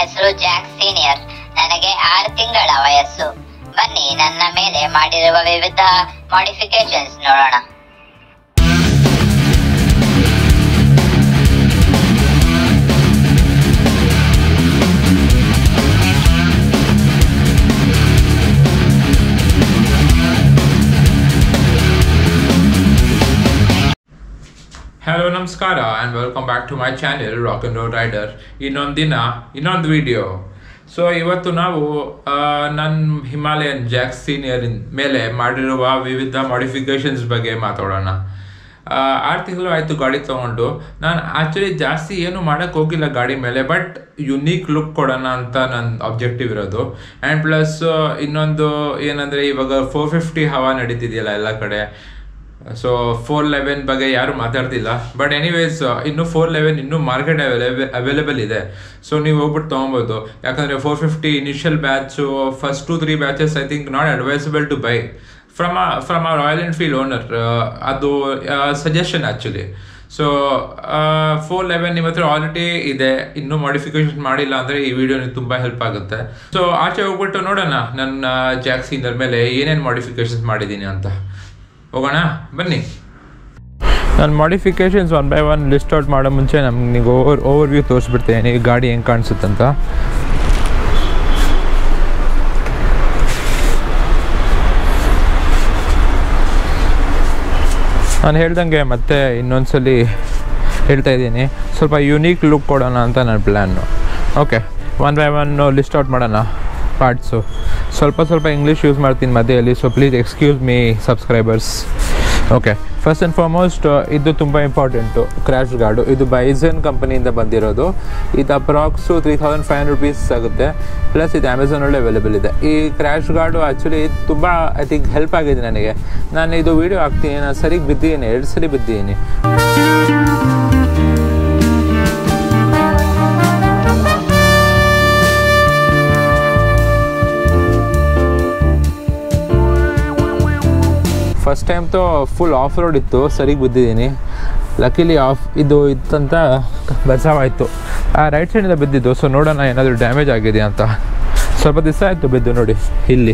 ಹೆಸರು Jack senior. ನನಗೆ 6 ತಿಂಗಳ ವಯಸ್ಸು. ಬನ್ನಿ ನನ್ನ ಮೇಲೆ ಮಾಡಿರುವ ವಿವಿಧ ಮಾಡಿಫಿಕೇಶನ್ಸ್ ನೋಡೋಣ. Hello Namaskara and welcome back to my channel Rock and Roll Rider. ಇನ್ನೊಂದು ವಿಡಿಯೋ. ಸೊ ಇವತ್ತು ನಾವು ನನ್ನ ಹಿಮಾಲಯನ್ ಜಾಕ್ ಸೀನಿಯರ್ ಮೇಲೆ ಮಾಡಿರುವ ವಿವಿಧ ಮಾಡಿಫಿಕೇಶನ್ಸ್ ಬಗ್ಗೆ ಮಾತಾಡೋಣ. 6 ತಿಂಗಳು ಆಯಿತು ಗಾಡಿ ತೊಗೊಂಡು. ನಾನು ಆ್ಯಕ್ಚುಲಿ ಜಾಸ್ತಿ ಏನು ಮಾಡೋಕ್ಕೆ ಹೋಗಿಲ್ಲ ಗಾಡಿ ಮೇಲೆ, ಬಟ್ ಯುನೀಕ್ ಲುಕ್ ಕೊಡೋಣ ಅಂತ ನನ್ನ ಆಬ್ಜೆಕ್ಟಿವ್ ಇರೋದು. ಆ್ಯಂಡ್ ಪ್ಲಸ್ ಇನ್ನೊಂದು ಏನಂದರೆ, ಇವಾಗ 450 ಹವಾ ನಡೀತಿದೆಯಲ್ಲ ಎಲ್ಲ ಕಡೆ. ಸೊ 411 ಬಗ್ಗೆ ಯಾರು ಮಾತಾಡ್ತಿಲ್ಲ, ಬಟ್ ಎನಿವೇಸ್ ಇನ್ನು 411 ಇನ್ನೂ ಮಾರ್ಕೆಟ್ ಅವೈಲೇಬಲ್ ಇದೆ. ಸೊ ನೀವು ಹೋಗ್ಬಿಟ್ಟು ತೊಗೊಬೋದು. ಯಾಕಂದರೆ 450 initial batch, first 2-3 batches I think not advisable to buy from a Royal Enfield owner. ಅದು ಸಜೆಷನ್ ಆ್ಯಕ್ಚುಲಿ. ಸೊ 411 ನಿಮ್ಮ ಹತ್ರ ಆಲ್ರೆಡಿ ಇದೆ, ಇನ್ನೂ ಮಾಡಿಫಿಕೇಶನ್ ಮಾಡಿಲ್ಲ ಅಂದರೆ ಈ ವಿಡಿಯೋ ನಿಮ್ಗೆ ತುಂಬ ಹೆಲ್ಪ್ ಆಗುತ್ತೆ. ಸೊ ಆಚೆ ಹೋಗ್ಬಿಟ್ಟು ನೋಡೋಣ ನನ್ನ ಜಾಕ್ ಸೀನಿಯರ್ ಮೇಲೆ ಏನೇನು ಮಾಡಿಫಿಕೇಶನ್ಸ್ ಮಾಡಿದ್ದೀನಿ ಅಂತ. ಹೋಗೋಣ ಬನ್ನಿ. ನಾನು ಮಾಡಿಫಿಕೇಶನ್ಸ್ 1 by 1 ಲಿಸ್ಟ್ ಔಟ್ ಮಾಡೋ ಮುಂಚೆ ನಮಗೆ ಓವರ್ ವ್ಯೂ ತೋರಿಸ್ಬಿಡ್ತೇನೆ, ಈ ಗಾಡಿ ಹೆಂಗೆ ಕಾಣಿಸುತ್ತಂತ. ನಾನು ಹೇಳ್ದಂಗೆ ಮತ್ತೆ ಇನ್ನೊಂದ್ಸಲಿ ಹೇಳ್ತಾ ಇದ್ದೀನಿ, ಸ್ವಲ್ಪ ಯುನೀಕ್ ಲುಕ್ ಕೊಡೋಣ ಅಂತ ನನ್ನ plan. Okay, 1 by 1 list out ಮಾಡೋಣ ಪಾರ್ಟ್ಸು. ಸ್ವಲ್ಪ ಇಂಗ್ಲೀಷ್ ಯೂಸ್ ಮಾಡ್ತೀನಿ ಮಧ್ಯೆಯಲ್ಲಿ, so please excuse me subscribers. Okay, first and foremost ಇದು ತುಂಬ ಇಂಪಾರ್ಟೆಂಟು, ಕ್ರ್ಯಾಶ್ ಗಾರ್ಡು. ಇದು ಬೈಸನ್ ಕಂಪನಿಯಿಂದ ಬಂದಿರೋದು. ಇದು ಅಪ್ರಾಕ್ಸು 3500 rupees ಆಗುತ್ತೆ. ಪ್ಲಸ್ ಇದು ಅಮೆಝಾನಲ್ಲೇ ಅವೈಲೇಬಲ್ ಇದೆ. ಈ ಕ್ರ್ಯಾಶ್ ಗಾರ್ಡು ಆ್ಯಕ್ಚುಲಿ ತುಂಬ ಐ ಥಿಂಕ್ ಹೆಲ್ಪ್ ಆಗಿದೆ ನನಗೆ. ನಾನು ಇದು ವೀಡಿಯೋ ಹಾಕ್ತೀನಿ, ನಾನು ಸರಿಗೆ ಬಿದ್ದಿದ್ದೀನಿ, 2 ಸರಿ ಬಿದ್ದಿದ್ದೀನಿ. ಫಸ್ಟ್ ಟೈಮ್ ತೋ ಫುಲ್ ಆಫ್ ರೋಡ್ ಇತ್ತು, ಸರಿಗೆ ಬಿದ್ದಿದ್ದೀನಿ. ಲಕಿಲಿ ಇದು ಇತ್ತಂತ ಬಚಾವಾಯಿತು. ರೈಟ್ ಸೈಡಿಂದ ಬಿದ್ದಿದ್ದು. ಸೊ ನೋಡೋಣ ಏನಾದರೂ ಡ್ಯಾಮೇಜ್ ಆಗಿದೆ ಅಂತ. ಸ್ವಲ್ಪ ದಿವಸ ಆಯಿತು ಬಿದ್ದು, ನೋಡಿ ಇಲ್ಲಿ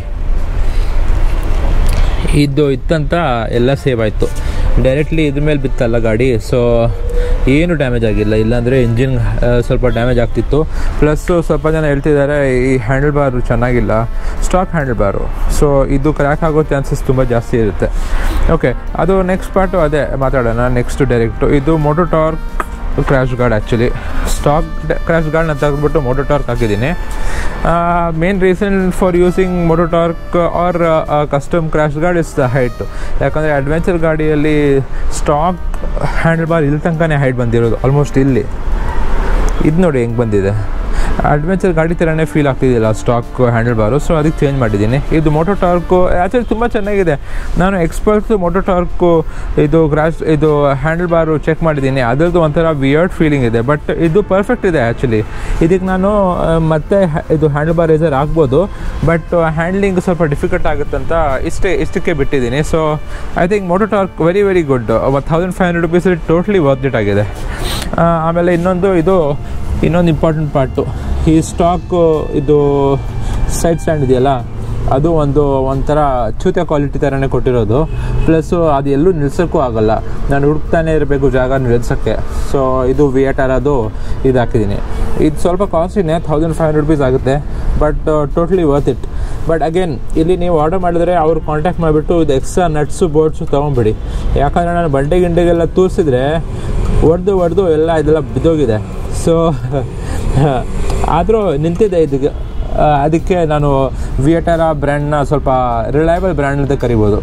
ಇದು ಇತ್ತಂತ ಎಲ್ಲ ಸೇವ್ ಆಯಿತು. ಡೈರೆಕ್ಟ್ಲಿ ಇದ್ರ ಮೇಲೆ ಬಿತ್ತಲ್ಲ ಗಾಡಿ, ಸೊ ಏನು ಡ್ಯಾಮೇಜ್ ಆಗಿಲ್ಲ. ಇಲ್ಲಾಂದರೆ ಇಂಜಿನ್ ಸ್ವಲ್ಪ ಡ್ಯಾಮೇಜ್ ಆಗ್ತಿತ್ತು. ಪ್ಲಸ್ಸು ಸ್ವಲ್ಪ ಜನ ಹೇಳ್ತಿದ್ದಾರೆ ಈ ಹ್ಯಾಂಡಲ್ ಬಾರು ಚೆನ್ನಾಗಿಲ್ಲ, ಸ್ಟಾಕ್ ಹ್ಯಾಂಡಲ್ ಬಾರು. ಸೊ ಇದು ಕ್ರ್ಯಾಕ್ ಆಗೋ ಚಾನ್ಸಸ್ ತುಂಬ ಜಾಸ್ತಿ ಇರುತ್ತೆ. ಓಕೆ, ಅದು ನೆಕ್ಸ್ಟ್ ಪಾರ್ಟು ಅದೇ ಮಾತಾಡೋಣ ನೆಕ್ಸ್ಟ್ ಡೈರೆಕ್ಟು. ಇದು moto torque crash guard. Actually stock crash ಗಾರ್ಡ್ನ ತೆಗೆದುಬಿಟ್ಟು ಮೋಟೋ ಟಾರ್ಕ್ ಹಾಕಿದ್ದೀನಿ. Main reason for using moto torque or custom crash guard is the height. ಯಾಕಂದರೆ ಅಡ್ವೆಂಚರ್ ಗಾಡಿಯಲ್ಲಿ ಸ್ಟಾಕ್ ಹ್ಯಾಂಡಲ್ ಬಾರ್ ಇಲ್ಲಿ ತನಕನೇ ಹೈಟ್ ಬಂದಿರೋದು, ಆಲ್ಮೋಸ್ಟ್ ಇಲ್ಲಿ. ಇದು ನೋಡಿ ಹೆಂಗೆ ಬಂದಿದೆ, ಅಡ್ವೆಂಚರ್ ಗಾಡಿ ಥರನೇ ಫೀಲ್ ಆಗ್ತಿದ್ದಿಲ್ಲ ಸ್ಟಾಕ್ ಹ್ಯಾಂಡಲ್ ಬಾರು. ಸೊ ಅದಕ್ಕೆ ಚೇಂಜ್ ಮಾಡಿದ್ದೀನಿ. ಇದು ಮೋಟೋ ಟಾರ್ಕು ಆ್ಯಕ್ಚುಲಿ ತುಂಬ ಚೆನ್ನಾಗಿದೆ. ನಾನು ಎಕ್ಸ್ಪರ್ಟ್ಸು ಮೋಟೋ ಟಾರ್ಕು ಇದು ಹ್ಯಾಂಡಲ್ ಬಾರು ಚೆಕ್ ಮಾಡಿದ್ದೀನಿ. ಅದರದ್ದು ಒಂಥರ ವಿಯರ್ಡ್ ಫೀಲಿಂಗ್ ಇದೆ, ಬಟ್ ಇದು ಪರ್ಫೆಕ್ಟ್ ಇದೆ ಆ್ಯಕ್ಚುಲಿ. ಇದಕ್ಕೆ ನಾನು ಮತ್ತೆ ಇದು ಹ್ಯಾಂಡಲ್ ಬಾರ್ ರೇಸರ್ ಆಗ್ಬೋದು, ಬಟ್ ಹ್ಯಾಂಡ್ಲಿಂಗ್ ಸ್ವಲ್ಪ ಡಿಫಿಕಲ್ಟ್ ಆಗುತ್ತಂತ ಇಷ್ಟಕ್ಕೆ ಬಿಟ್ಟಿದ್ದೀನಿ. So I think moto torque very good. 1500 rupees totally worth it ಆಗಿದೆ. ಆಮೇಲೆ ಇನ್ನೊಂದು ಇಂಪಾರ್ಟೆಂಟ್ ಪಾರ್ಟು, ಈ ಸ್ಟಾಕು ಇದು ಸೈಡ್ ಸ್ಟ್ಯಾಂಡ್ ಇದೆಯಲ್ಲ, ಅದು ಒಂಥರ ಚೂತೆ ಕ್ವಾಲಿಟಿ ಥರನೇ ಕೊಟ್ಟಿರೋದು. ಪ್ಲಸ್ಸು ಅದು ಎಲ್ಲೂ ನಿಲ್ಸೋಕ್ಕೂ ಆಗೋಲ್ಲ, ನಾನು ಹುಡುಕ್ತಾನೆ ಇರಬೇಕು ಜಾಗ ನಿಲ್ಸೋಕ್ಕೆ. ಸೊ ಇದು ವಿಯೇಟರ್ ಅದು ಇದು ಹಾಕಿದ್ದೀನಿ. ಇದು ಸ್ವಲ್ಪ ಕಾಸ್ಟ್ಲಿನೇ, 1500 rupees ಆಗುತ್ತೆ, but totally worth it. But again ಇಲ್ಲಿ ನೀವು ಆರ್ಡರ್ ಮಾಡಿದರೆ ಅವ್ರು ಕಾಂಟ್ಯಾಕ್ಟ್ ಮಾಡಿಬಿಟ್ಟು ಇದು ಎಕ್ಸ್ಟ್ರಾ ನಟ್ಸು ಬೋರ್ಡ್ಸು ತೊಗೊಂಬಿಡಿ. ಯಾಕಂದರೆ ನಾನು ಗಿಂಡೆಗೆಲ್ಲ ತೂರಿಸಿದ್ರೆ ಒಡೆದು ಇದೆಲ್ಲ ಬಿದ್ದೋಗಿದೆ. ಸೊ ಆದರೂ ನಿಂತಿದೆ ಇದಕ್ಕೆ. ಅದಕ್ಕೆ ನಾನು ವಿಯೇಟರ ಬ್ರ್ಯಾಂಡ್ನ ಸ್ವಲ್ಪ ರಿಲಯಬಲ್ ಬ್ರ್ಯಾಂಡ್ ಅಂತ ಕರಿಬೋದು.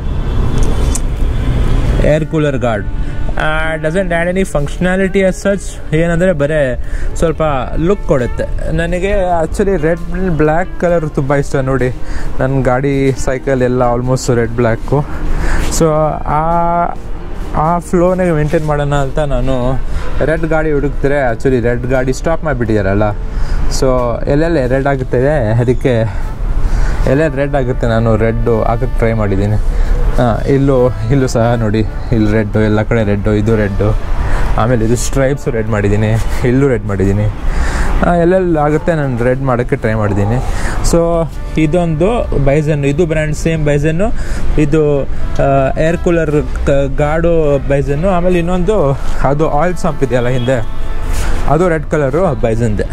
Air cooler guard doesn't add any functionality as such. ಏನಂದರೆ ಬರೀ ಸ್ವಲ್ಪ ಲುಕ್ ಕೊಡುತ್ತೆ. ನನಗೆ ಆ್ಯಕ್ಚುಲಿ ರೆಡ್ ಬ್ಲ್ಯಾಕ್ ಕಲರ್ ತುಂಬ ಇಷ್ಟ. ನೋಡಿ ನನ್ನ ಗಾಡಿ ಸೈಕಲ್ ಎಲ್ಲ ಆಲ್ಮೋಸ್ಟ್ ರೆಡ್ ಬ್ಲ್ಯಾಕು. ಸೊ ಆ ಫ್ಲೋನಾಗ ಮೇಂಟೈನ್ ಮಾಡೋಣ ಅಂತ ನಾನು ರೆಡ್ ಗಾಡಿ ಹುಡುಕ್ತಾರೆ. ಆ್ಯಕ್ಚುಲಿ ರೆಡ್ ಗಾಡಿ ಸ್ಟಾಪ್ ಮಾಡಿಬಿಟ್ಟಿದ್ದಾರಲ್ಲ, ಸೊ ಎಲ್ಲೆಲ್ಲ ರೆಡ್ ಆಗುತ್ತದೆ, ಅದಕ್ಕೆ ಎಲ್ಲೆಲ್ಲಿ ರೆಡ್ ಆಗುತ್ತೆ ನಾನು ರೆಡ್ಡು ಹಾಕೋಕ್ಕೆ ಟ್ರೈ ಮಾಡಿದ್ದೀನಿ. ಇಲ್ಲೂ ಸಹ ನೋಡಿ, ಇಲ್ಲಿ ರೆಡ್ಡು, ಎಲ್ಲ ಕಡೆ ರೆಡ್ಡು, ಇದು ರೆಡ್ಡು. ಆಮೇಲೆ ಇದು ಸ್ಟ್ರೈಪ್ಸು ರೆಡ್ ಮಾಡಿದ್ದೀನಿ, ಇಲ್ಲೂ ರೆಡ್ ಮಾಡಿದ್ದೀನಿ. ಎಲ್ಲೆಲ್ಲಿ ಆಗುತ್ತೆ ನಾನು ರೆಡ್ ಮಾಡೋಕ್ಕೆ ಟ್ರೈ ಮಾಡಿದ್ದೀನಿ. ಸೊ ಇದೊಂದು ಬೈಸನ್ನು, ಇದು ಬ್ರ್ಯಾಂಡ್ ಸೇಮ್ ಬೈಸನ್ನು, ಇದು ಏರ್ ಕೂಲರ್ ಗಾರ್ಡು ಬೈಸನ್ನು. ಆಮೇಲೆ ಇನ್ನೊಂದು ಅದು ಆಯಿಲ್ ಸಂಪ್ ಇದೆಯಲ್ಲ ಹಿಂದೆ, ಅದು ರೆಡ್ ಕಲರು ಬೈಸನ್ದೆ.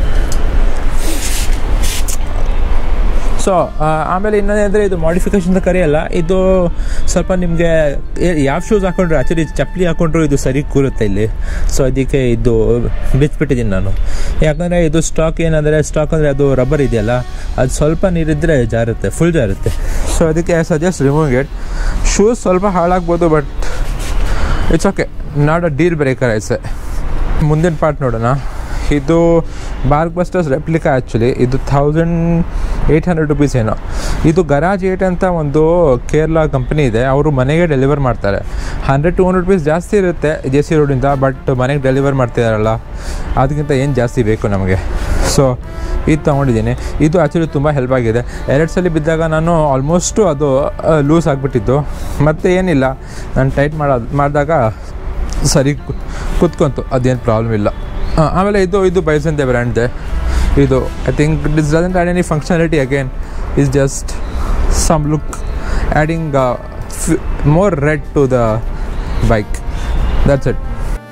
ಸೊ ಆಮೇಲೆ ಇನ್ನೊಂದೇಂದರೆ ಇದು ಮಾಡಿಫಿಕೇಷನ್ ಅಂತ ಕರೆಯಲ್ಲ, ಇದು ಸ್ವಲ್ಪ ನಿಮಗೆ ಯಾವ ಶೂಸ್ ಹಾಕೊಂಡ್ರು, ಆ್ಯಕ್ಚುಲಿ ಚಪ್ಪಲಿ ಹಾಕೊಂಡ್ರು ಇದು ಸರಿ ಕೂರುತ್ತೆ ಇಲ್ಲಿ. ಸೊ ಅದಕ್ಕೆ ಇದು ಬಿಚ್ಚಿಬಿಟ್ಟಿದ್ದೀನಿ ನಾನು. ಯಾಕಂದರೆ ಇದು ಸ್ಟಾಕ್ ಸ್ಟಾಕ್ ಅಂದರೆ ಅದು ರಬ್ಬರ್ ಇದೆಯಲ್ಲ, ಅದು ಸ್ವಲ್ಪ ನೀರಿದ್ದರೆ ಜಾರುತ್ತೆ, ಫುಲ್ ಜಾರುತ್ತೆ. ಸೊ ಅದಕ್ಕೆ I suggest removing it. Shoes ಸ್ವಲ್ಪ ಹಾಳಾಗ್ಬೋದು, but it's okay, not a deal breaker I say. ಮುಂದಿನ ಪಾರ್ಟ್ ನೋಡೋಣ. ಇದು ಬಾರ್ಕ್ ಬಸ್ಟರ್ಸ್ ರೆಪ್ಲಿಕಾ. ಆ್ಯಕ್ಚುಲಿ ಇದು 1800 ರುಪೀಸ್ ಏನೋ. ಇದು ಗರಾಜ್ 8 ಅಂತ ಒಂದು ಕೇರಳ ಕಂಪ್ನಿ ಇದೆ, ಅವರು ಮನೆಗೆ ಡೆಲಿವರ್ ಮಾಡ್ತಾರೆ. 100-200 ರುಪೀಸ್ ಜಾಸ್ತಿ ಇರುತ್ತೆ JC ರೋಡಿಂದ, ಬಟ್ ಮನೆಗೆ ಡೆಲಿವರ್ ಮಾಡ್ತಿದ್ದಾರಲ್ಲ ಅದಕ್ಕಿಂತ ಏನು ಜಾಸ್ತಿ ಬೇಕು ನಮಗೆ. ಸೊ ಇದು ತೊಗೊಂಡಿದ್ದೀನಿ. ಇದು ಆ್ಯಕ್ಚುಲಿ ತುಂಬ ಹೆಲ್ಪ್ ಆಗಿದೆ. 2 ಸಲ ಬಿದ್ದಾಗ ನಾನು ಆಲ್ಮೋಸ್ಟು ಅದು ಲೂಸ್ ಆಗಿಬಿಟ್ಟಿದ್ದು, ಮತ್ತು ಏನಿಲ್ಲ ನಾನು ಟೈಟ್ ಮಾಡಿದಾಗ ಸರಿ ಕುತ್ಕೊಂತು, ಅದೇನು ಪ್ರಾಬ್ಲಮ್ ಇಲ್ಲ. ಆಮೇಲೆ ಇದು ಬೈಸನ್ದೆ ಬ್ರ್ಯಾಂಡ್ದೆ. ಇದು I think this doesn't add any functionality again, is just some look adding more red to the bike, that's it.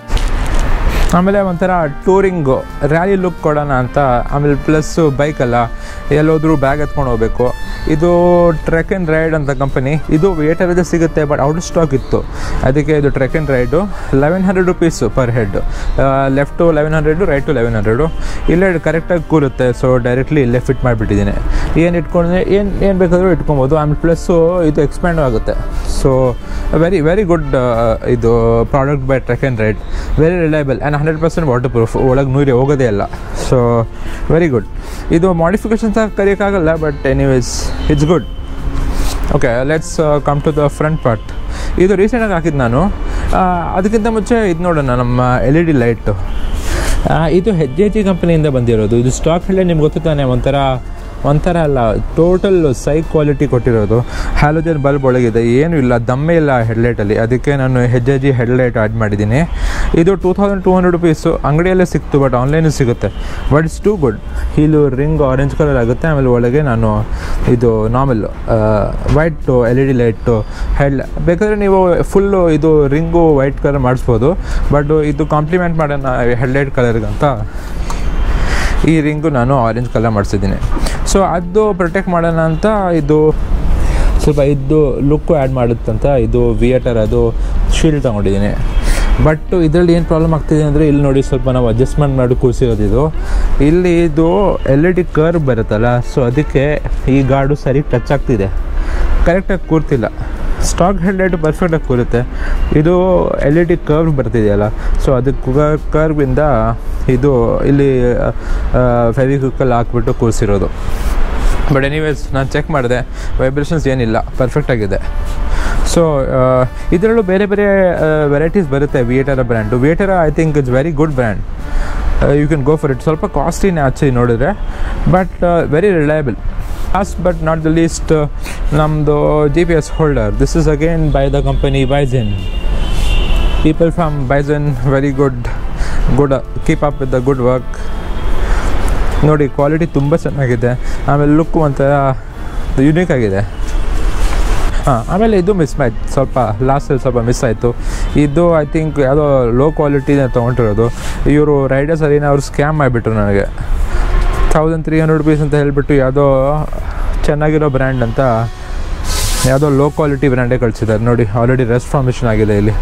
ಆಮೇಲೆ ಒಂಥರ ಟೂರಿಂಗು ರ್ಯಾಲಿ ಲುಕ್ ಕೊಡೋಣ ಅಂತ. ಆಮೇಲೆ ಪ್ಲಸ್ಸು ಬೈಕಲ್ಲ, ಎಲ್ಲೋದ್ರೂ ಬ್ಯಾಗ್ ಎತ್ಕೊಂಡು ಹೋಗಬೇಕು. ಇದು ಟ್ರೆಕ್ ಆ್ಯಂಡ್ ರೈಡ್ ಅಂತ ಕಂಪನಿ. ಇದು ವೇಟರದೇ ಸಿಗುತ್ತೆ, ಬಟ್ ಔಟ್ ಸ್ಟಾಕ್ ಇತ್ತು, ಅದಕ್ಕೆ ಇದು Trek and Ride 1100 rupees per head. Left 1100, right 1100. ಇಲ್ಲೇ ಕರೆಕ್ಟಾಗಿ ಕೂರುತ್ತೆ. ಸೊ ಡೈರೆಕ್ಟ್ಲಿ ಇಲ್ಲೇ ಫಿಟ್ ಮಾಡಿಬಿಟ್ಟಿದ್ದೀನಿ. ಏನು ಇಟ್ಕೊಂಡ್ರೆ ಏನು ಬೇಕಾದರೂ ಇಟ್ಕೊಬೋದು. ಆಮೇಲೆ ಪ್ಲಸ್ಸು ಇದು ಎಕ್ಸ್ಪ್ಯಾಂಡ್ ಆಗುತ್ತೆ. ಸೊ ವೆರಿ ಗುಡ್ ಇದು product by Trek and Ride. Very reliable and 100% waterproof, ಒಳಗೆ ನೀರು ಹೋಗೋದೇ ಇಲ್ಲ. So very good. ಇದು ಮಾಡಿಫಿಕೇಷನ್ಸ್ ಕರೆಯೋಕ್ಕಾಗಲ್ಲ, but anyways it's good. Okay, let's come to the front part. ಇದು ರೀಸೆಂಟಾಗಿ ಹಾಕಿದ್ದು ನಾನು. ಅದಕ್ಕಿಂತ ಮುಂಚೆ ಇದು ನೋಡೋಣ, ನಮ್ಮ LED ಲೈಟು. ಇದು HJG ಕಂಪ್ನಿಯಿಂದ ಬಂದಿರೋದು. ಇದು ಸ್ಟಾಕ್ ಹೇಳಿ ನಿಮ್ಗೆ ಗೊತ್ತಾನೆ, ಒಂಥರ ಅಲ್ಲ, ಟೋಟಲ್ ಸೈ ಕ್ವಾಲಿಟಿ ಕೊಟ್ಟಿರೋದು. ಹ್ಯಾಲೋಜನ್ ಬಲ್ಬ್ ಒಳಗಿದೆ, ಏನೂ ಇಲ್ಲ, ದಮ್ಮೇ ಇಲ್ಲ ಹೆಡ್ಲೈಟಲ್ಲಿ. ಅದಕ್ಕೆ ನಾನು HJG ಹೆಡ್ಲೈಟ್ ಆ್ಯಡ್ ಮಾಡಿದ್ದೀನಿ. ಇದು 2200 ರುಪೀಸು. ಅಂಗಡಿಯಲ್ಲೇ ಸಿಕ್ತು, ಬಟ್ ಆನ್ಲೈನು ಸಿಗುತ್ತೆ. But it's too good. ಇಲ್ಲೂ ರಿಂಗ್ ಆರೆಂಜ್ ಕಲರ್ ಆಗುತ್ತೆ. ಆಮೇಲೆ ಒಳಗೆ ನಾನು ಇದು ನಾರ್ಮಲ್ ವೈಟ್ LED ಲೈಟು ಬೇಕಾದರೆ ನೀವು ಫುಲ್ಲು ಇದು ರಿಂಗು ವೈಟ್ ಕಲರ್ ಮಾಡಿಸ್ಬೋದು. ಬಟ್ ಇದು ಕಾಂಪ್ಲಿಮೆಂಟ್ ಮಾಡೋಣ ಹೆಡ್ಲೈಟ್ ಕಲರ್ಗಂತ ಈ ರಿಂಗು ನಾನು ಆರೆಂಜ್ ಕಲರ್ ಮಾಡಿಸಿದ್ದೀನಿ. ಸೊ ಅದು ಪ್ರೊಟೆಕ್ಟ್ ಮಾಡೋಣ ಅಂತ ಇದು ಸ್ವಲ್ಪ ಇದು ಲುಕ್ಕು ಆ್ಯಡ್ ಮಾಡುತ್ತಂತ ಇದು ವಿಯೇಟರ್ ಅದು ಶೀಲ್ಡ್ ತೊಗೊಂಡಿದ್ದೀನಿ. ಬಟ್ ಇದರಲ್ಲಿ ಏನು ಪ್ರಾಬ್ಲಮ್ ಆಗ್ತಿದೆ ಅಂದರೆ, ಇಲ್ಲಿ ನೋಡಿ ಸ್ವಲ್ಪ ನಾವು ಅಡ್ಜಸ್ಟ್ಮೆಂಟ್ ಮಾಡಿ ಕೂರಿಸಿರೋದು. ಇಲ್ಲಿ ಇದು LED ಕರ್ವ್ ಬರುತ್ತಲ್ಲ, ಸೊ ಅದಕ್ಕೆ ಈ ಗಾರ್ಡು ಸರಿ ಟಚ್ ಆಗ್ತಿದೆ, ಕರೆಕ್ಟಾಗಿ ಕೂರ್ತಿಲ್ಲ. ಸ್ಟಾಕ್ ಹೆಡ್ಲೈಟು ಪರ್ಫೆಕ್ಟಾಗಿ ಕೂರುತ್ತೆ. ಇದು LED ಕರ್ವ್ ಬರ್ತಿದೆಯಲ್ಲ, ಸೊ ಅದಕ್ಕೆ ಕರ್ವಿಂದ ಇದು ಇಲ್ಲಿ ಫೆವಿಕ್ವಿಕ್ಕಲ್ಲಿ ಹಾಕ್ಬಿಟ್ಟು ಕೂರಿಸಿರೋದು. ಬಟ್ ಎನಿವೇಸ್ ನಾನು ಚೆಕ್ ಮಾಡಿದೆ, ವೈಬ್ರೇಷನ್ಸ್ ಏನಿಲ್ಲ, ಪರ್ಫೆಕ್ಟಾಗಿದೆ. ಸೊ ಇದರಲ್ಲೂ ಬೇರೆ ಬೇರೆ ವೆರೈಟೀಸ್ ಬರುತ್ತೆ. Viaterra brand, Viaterra I think it's very good brand. You can go for it. ಸ್ವಲ್ಪ ಕಾಸ್ಟ್ಲಿನೇ ಆ್ಯಕ್ಚುಲಿ ನೋಡಿದ್ರೆ, but very reliable. Last but not the least, namdo GPS holder. This is again by the company Bison. People from Bison, very good. Keep up with the good work. ನೋಡಿ, quality ತುಂಬ ಚೆನ್ನಾಗಿದೆ. ಆಮೇಲೆ look ಒಂಥರ unique ಆಗಿದೆ. ಆಮೇಲೆ ಇದು miss ಆಯ್ತು, ಸ್ವಲ್ಪ ಲಾಸ್ಟಲ್ಲಿ ಸ್ವಲ್ಪ ಮಿಸ್ ಆಯಿತು. ಇದು ಐ ಥಿಂಕ್ ಯಾವುದೋ ಲೋ ಕ್ವಾಲಿಟಿನ ತೊಗೊಂಡಿರೋದು. ಇವರು ರೈಡರ್ಸ್ ಅದೇನೋ ಅವ್ರು ಸ್ಕ್ಯಾಮ್ ಮಾಡಿಬಿಟ್ರು ನನಗೆ. 1300 ರುಪೀಸ್ ಅಂತ ಹೇಳಿಬಿಟ್ಟು ಯಾವುದೋ ಚೆನ್ನಾಗಿರೋ ಬ್ರ್ಯಾಂಡ್ ಅಂತ ಯಾವುದೋ ಲೋ ಕ್ವಾಲಿಟಿ ಬ್ರ್ಯಾಂಡೇ ಕಳಿಸಿದ್ದಾರೆ. ನೋಡಿ, ಆಲ್ರೆಡಿ ರೆಸ್ಟ್ ಫಾರ್ಮೇಷನ್ ಆಗಿದೆ ಇಲ್ಲಿ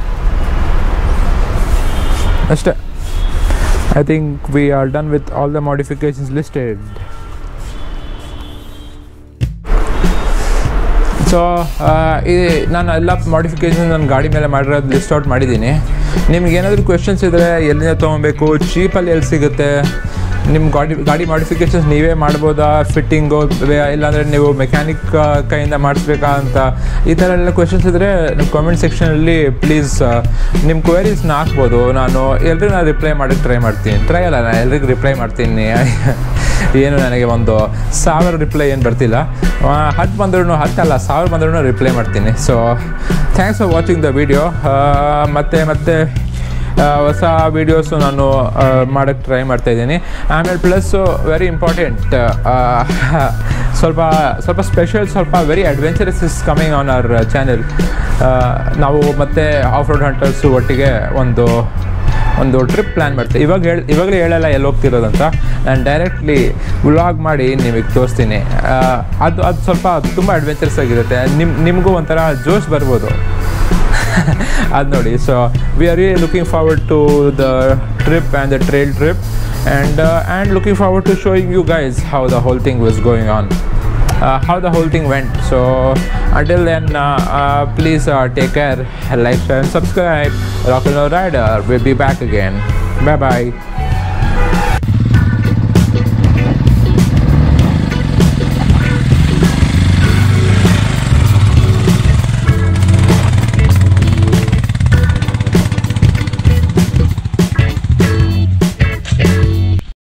ಅಷ್ಟೇ. I think we are done with all the modifications listed. So ನಾನು ಎಲ್ಲ ಮಾಡಿಫಿಕೇಷನ್ ನನ್ನ ಗಾಡಿ ಮೇಲೆ ಮಾಡಿರೋದು ಲಿಸ್ಟ್ ಔಟ್ ಮಾಡಿದ್ದೀನಿ. ನಿಮ್ಗೆ ಏನಾದರೂ ಕ್ವೆಶನ್ಸ್ ಇದ್ದರೆ, ಎಲ್ಲಿಂದ ತೊಗೊಬೇಕು, ಚೀಪಲ್ಲಿ ಎಲ್ಲಿ ಸಿಗುತ್ತೆ, ನಿಮ್ಮ ಗಾಡಿ ಮಾಡಿಫಿಕೇಷನ್ಸ್ ನೀವೇ ಮಾಡ್ಬೋದಾ, ಫಿಟ್ಟಿಂಗು, ಇಲ್ಲಾಂದರೆ ನೀವು ಮೆಕ್ಯಾನಿಕ್ ಕೈಯಿಂದ ಮಾಡಿಸ್ಬೇಕಾ ಅಂತ, ಈ ಥರ ಎಲ್ಲ ಕ್ವೆಶನ್ಸ್ ಇದ್ದರೆ ನಿಮ್ಮ ಕಾಮೆಂಟ್ ಸೆಕ್ಷನಲ್ಲಿ ಪ್ಲೀಸ್ ನಿಮ್ಮ ಕ್ವೆರೀಸ್ನ ಹಾಕ್ಬೋದು. ನಾನು ಎಲ್ರಿಗೂ ರಿಪ್ಲೈ ಮಾಡೋಕ್ಕೆ ಟ್ರೈ ಮಾಡ್ತೀನಿ. ನಾನು ಎಲ್ರಿಗೂ ರಿಪ್ಲೈ ಮಾಡ್ತೀನಿ. ಏನು ನನಗೆ 1000 ರಿಪ್ಲೈ ಏನು ಬರ್ತಿಲ್ಲ. 10 ಬಂದ್ರೂ 10 ಅಲ್ಲ 1000 ಬಂದ್ರೂ ರಿಪ್ಲೈ ಮಾಡ್ತೀನಿ. So thanks for watching the video. ಮತ್ತೆ ಹೊಸ ವೀಡಿಯೋಸು ನಾನು ಮಾಡೋಕ್ಕೆ ಟ್ರೈ ಮಾಡ್ತಾಯಿದ್ದೀನಿ. ಆಮೇಲೆ ಪ್ಲಸ್ಸು ವೆರಿ ಇಂಪಾರ್ಟೆಂಟ್, ಸ್ವಲ್ಪ ಸ್ಪೆಷಲ್, ಸ್ವಲ್ಪ very adventurous is coming on our channel. ನಾವು ಮತ್ತೆ ಆಫ್ ರೋಡ್ ಹಂಟರ್ಸು ಒಟ್ಟಿಗೆ ಒಂದು ಟ್ರಿಪ್ ಪ್ಲ್ಯಾನ್ ಮಾಡ್ತೀವಿ. ಇವಾಗಲೇ ಹೇಳಲ್ಲ ಎಲ್ಲಿ ಹೋಗ್ತಿರೋದಂತ, ನಾನು ಡೈರೆಕ್ಟ್ಲಿ ವ್ಲಾಗ್ ಮಾಡಿ ನಿಮಗೆ ತೋರಿಸ್ತೀನಿ. ಅದು ಸ್ವಲ್ಪ ತುಂಬ ಅಡ್ವೆಂಚರಸ್ ಆಗಿರುತ್ತೆ. ನಿಮಗೂ ಒಂಥರ ಜೋಶ್ ಬರ್ಬೋದು ಅದು ನೋಡಿ. So we are really looking forward to the trip and the trail trip and looking forward to showing you guys how the whole thing was going on, how the whole thing went. So until then, please take care, like, share and subscribe. Rock and Roll Rider will be back again. Bye bye.